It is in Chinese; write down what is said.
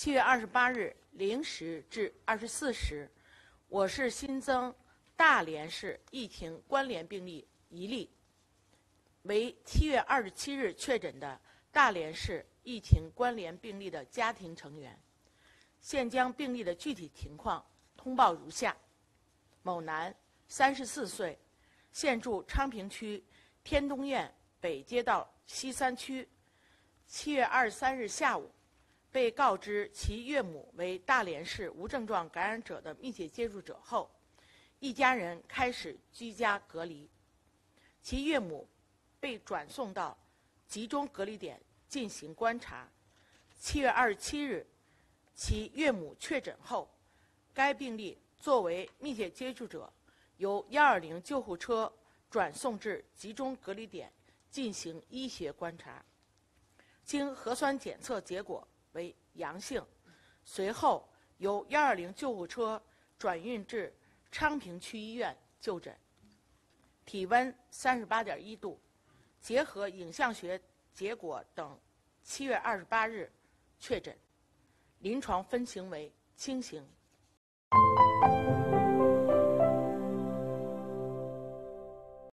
7月28日0时至24时，我市新增大连市疫情关联病例1例，为7月27日确诊的大连市疫情关联病例的家庭成员。现将病例的具体情况通报如下：某男，34岁，现住昌平区天东苑北街道西3区。7月23日下午，被告知其岳母为大连市无症状感染者的密切接触者后，一家人开始居家隔离。其岳母被转送到集中隔离点进行观察。7月27日，其岳母确诊后，该病例作为密切接触者，由120救护车转送至集中隔离点进行医学观察。经核酸检测结果为阳性，随后由120救护车转运至昌平区医院就诊。体温38.1度，结合影像学结果等，7月28日确诊，临床分型为轻型。